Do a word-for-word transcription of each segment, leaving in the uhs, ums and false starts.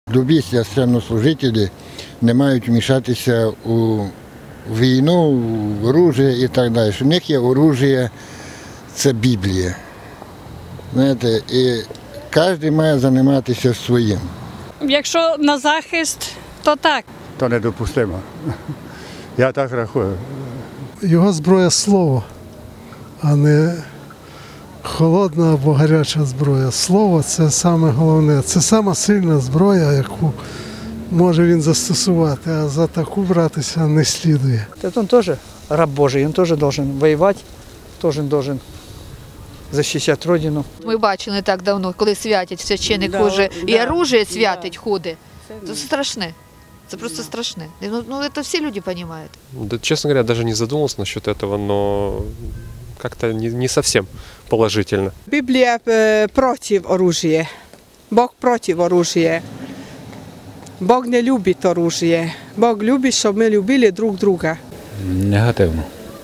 Любі священнослужителі не мають вмішатися у війну, в оружие і так далі. У них є оружие – це Біблія. Знаєте, і кожен має займатися своїм. Якщо на захист, то так. То недопустимо. Я так рахую. Його зброя – слово, а не холодна або гаряча зброя. Слово – це саме головне. Це сама сильна зброя, яку може він застосувати, а за таку братися не слідує. Він теж раб Божий, він теж має воювати, теж має захищати Родину. Ми бачили не так давно, коли святять священник Да, хуже, да, і оружие святить да. ходить. Це страшне. Це просто страшне. Ну, ну это все люди понимают. Да, честно говоря, даже не задумался насчет этого, но как-то не, не совсем положительно. Біблія проти оружия. Бог проти оружия. Бог не любить оружие. Бог любить, щоб ми любили друг друга. Негативно.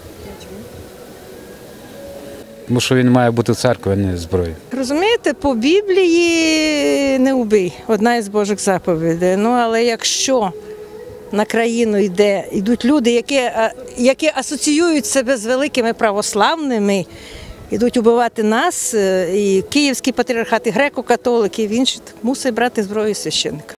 Тому що він має бути в церкві, а не зброєю. Розумієте, по Біблії не убий, одна із Божих заповідей. Ну, але якщо на країну йде, йдуть люди, які, які асоціюють себе з великими православними, йдуть убивати нас, і Київський патріархат, і греко-католики, він мусить брати зброю священника.